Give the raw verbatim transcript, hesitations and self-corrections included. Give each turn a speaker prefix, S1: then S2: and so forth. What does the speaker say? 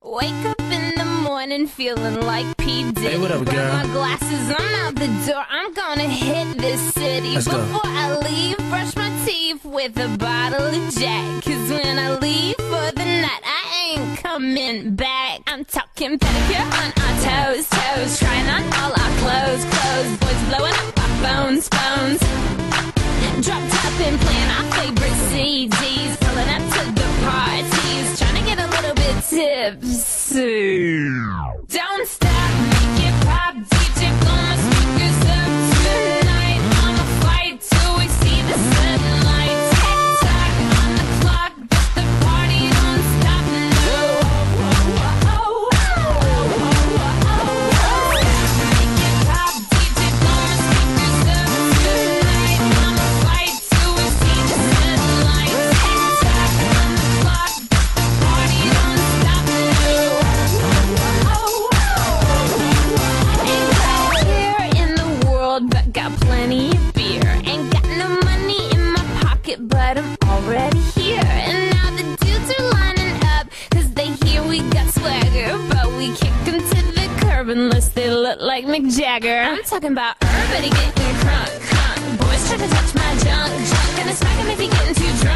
S1: Wake up in the morning feeling like P. Diddy.
S2: Hey, what up, girl?
S1: Grab my glasses, I'm out the door. I'm gonna hit this city.
S2: Let's go.
S1: Before I leave, brush my teeth with a bottle of Jack. Cause when I leave for the night, I ain't coming back. I'm talking pedicure on our toes, toes. Trying on all our clothes, clothes. Boys blowing up our phones, phones. Dropped up and playing our favorite C Ds. Pulling up to the parties. Trying to get a little bit tipsy. Don't stop, make it pop. D J blow my speakers up tonight. I'ma fight till we see the sunlight. Tick tock on the clock, but the party don't stop. No. Make it pop, D J blow my speakers up tonight. I'ma fight till we see the sunlight. Tick tock on the clock, but the party don't stop. No. Ain't got care in the world, but got plenty of beer. Ain't got no money in my pocket, but I'm already here. And now the dudes are lining up, cause they hear we got swagger. But we kick them to the curb unless they look like Mick Jagger. I'm talking about everybody getting crunk, crunk. Boys try to touch my junk, junk. Gonna smack him if he getting too drunk.